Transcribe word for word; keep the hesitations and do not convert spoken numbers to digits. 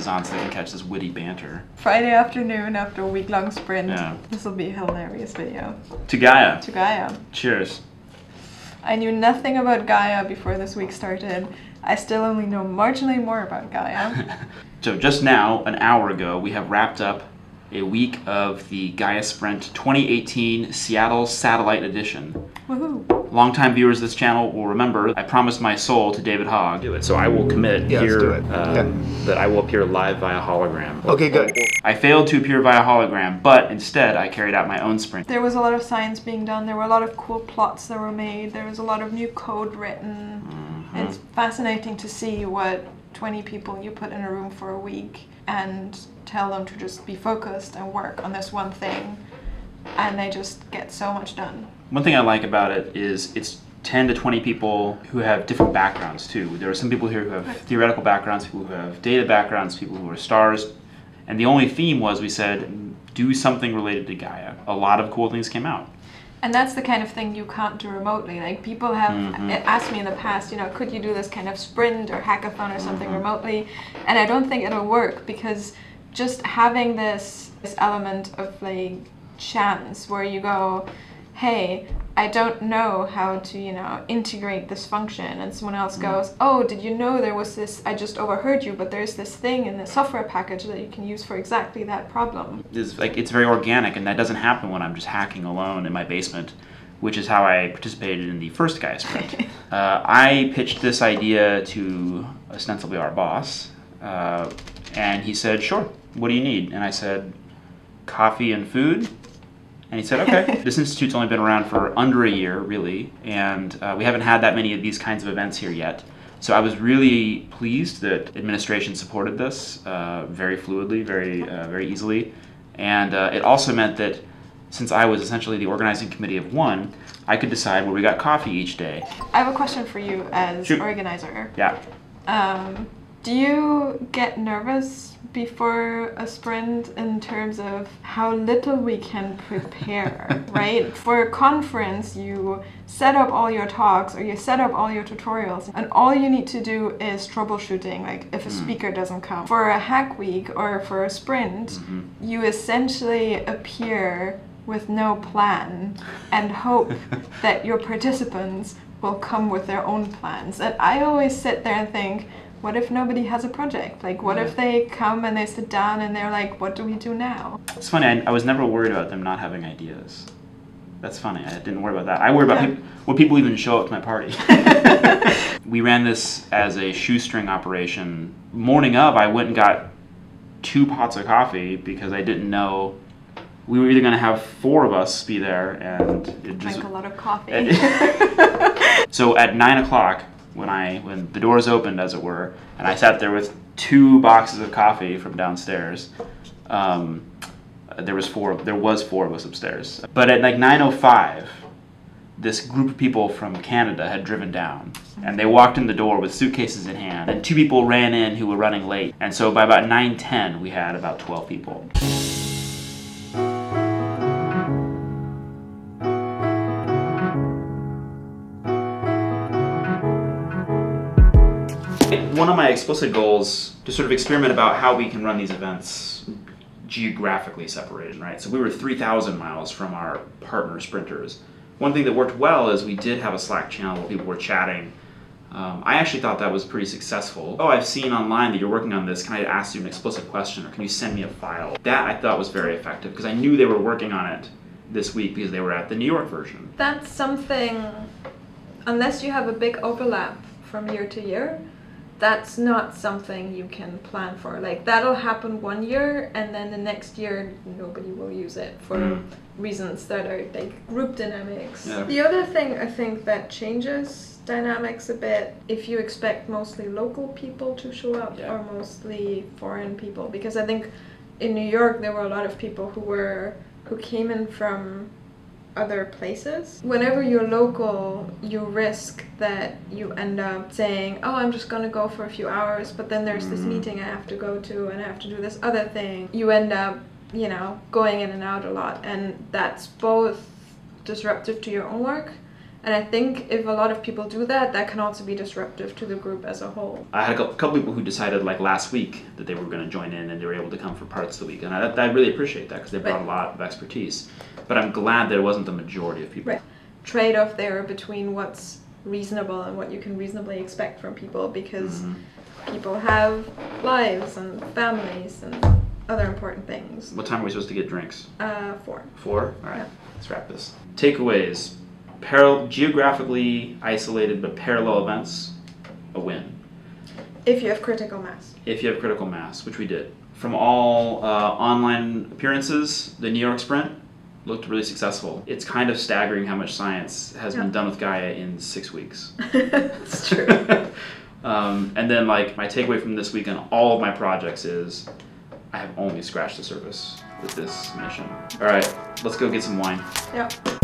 is on so they can catch this witty banter. Friday afternoon after a week-long sprint. Yeah. This will be a hilarious video. To Gaia. To Gaia. Cheers. I knew nothing about Gaia before this week started. I still only know marginally more about Gaia. So just now, an hour ago, we have wrapped up a week of the Gaia Sprint twenty eighteen Seattle Satellite Edition. Woohoo! Longtime viewers of this channel will remember I promised my soul to David Hogg. Do it. So I will commit Yeah, let's here do it. uh, Yeah. that I will appear live via hologram. Okay, good. I failed to appear via hologram, but instead I carried out my own sprint. There was a lot of science being done. There were a lot of cool plots that were made. There was a lot of new code written. Mm-hmm. It's fascinating to see what twenty people you put in a room for a week and tell them to just be focused and work on this one thing, and they just get so much done. One thing I like about it is it's ten to twenty people who have different backgrounds too. There are some people here who have theoretical backgrounds, people who have data backgrounds, people who are stars. And the only theme was we said, do something related to Gaia. A lot of cool things came out. And that's the kind of thing you can't do remotely. Like, people have Mm-hmm. asked me in the past, you know, could you do this kind of sprint or hackathon or something Mm-hmm. remotely? And I don't think it'll work, because just having this, this element of like chance where you go, hey, I don't know how to, you know, integrate this function, and someone else goes, oh, did you know there was this, I just overheard you, but there's this thing in the software package that you can use for exactly that problem. It's like it's very organic, and that doesn't happen when I'm just hacking alone in my basement, which is how I participated in the first Gaia Sprint. uh, I pitched this idea to ostensibly our boss, uh, and he said, sure, what do you need? And I said, coffee and food. And he said, okay. This institute's only been around for under a year, really, and uh, we haven't had that many of these kinds of events here yet. So I was really pleased that administration supported this uh, very fluidly, very, uh, very easily. And uh, it also meant that since I was essentially the organizing committee of one, I could decide where we got coffee each day. I have a question for you as Shoot. organizer. Yeah. Um, do you get nervous before a sprint in terms of how little we can prepare, right? For a conference, you set up all your talks or you set up all your tutorials, and all you need to do is troubleshooting, like if a speaker doesn't come. For a hack week or for a sprint, Mm-hmm. you essentially appear with no plan and hope that your participants will come with their own plans. And I always sit there and think, what if nobody has a project? Like, what if they come and they sit down and they're like, what do we do now? It's funny, I, I was never worried about them not having ideas. That's funny, I didn't worry about that. I worry about Yeah. peop will people even show up to my party. We ran this as a shoestring operation. Morning of, I went and got two pots of coffee because I didn't know we were either going to have four of us be there, and it just... Drink a lot of coffee. So at nine o'clock, when I when the doors opened, as it were, and I sat there with two boxes of coffee from downstairs, um, there was four. There was four of us upstairs. But at like nine oh five, this group of people from Canada had driven down, and they walked in the door with suitcases in hand. And two people ran in who were running late, and so by about nine ten, we had about twelve people. One of my explicit goals to sort of experiment about how we can run these events geographically separated, right? So we were three thousand miles from our partner sprinters. One thing that worked well is we did have a Slack channel where people were chatting. Um, I actually thought that was pretty successful. Oh, I've seen online that you're working on this. Can I ask you an explicit question, or can you send me a file? That I thought was very effective because I knew they were working on it this week because they were at the New York version. That's something, unless you have a big overlap from year to year, that's not something you can plan for. Like, that'll happen one year, and then the next year nobody will use it for Mm. reasons that are like group dynamics. Yeah. The other thing I think that changes dynamics a bit, if you expect mostly local people to show up Yeah. or mostly foreign people, because I think in New York there were a lot of people who were who came in from other places. Whenever you're local, you risk that you end up saying, oh, I'm just gonna go for a few hours, but then there's this meeting I have to go to and I have to do this other thing. You end up, you know, going in and out a lot, and that's both disruptive to your own work And I think if a lot of people do that, that can also be disruptive to the group as a whole. I had a couple, couple people who decided like last week that they were going to join in, and they were able to come for parts of the week. And I, I really appreciate that because they brought Right. a lot of expertise. But I'm glad that it wasn't the majority of people. Right. Trade-off there between what's reasonable and what you can reasonably expect from people, because Mm-hmm. people have lives and families and other important things. What time are we supposed to get drinks? Uh, four. Four? All right, Yeah. let's wrap this. Takeaways. Paral- geographically isolated but parallel events, a win. If you have critical mass. If you have critical mass, which we did. From all uh, online appearances, the New York Sprint looked really successful. It's kind of staggering how much science has Yeah. been done with Gaia in six weeks. It's true. um, and then like my takeaway from this week on all of my projects is I have only scratched the surface with this mission. All right, let's go get some wine. Yeah.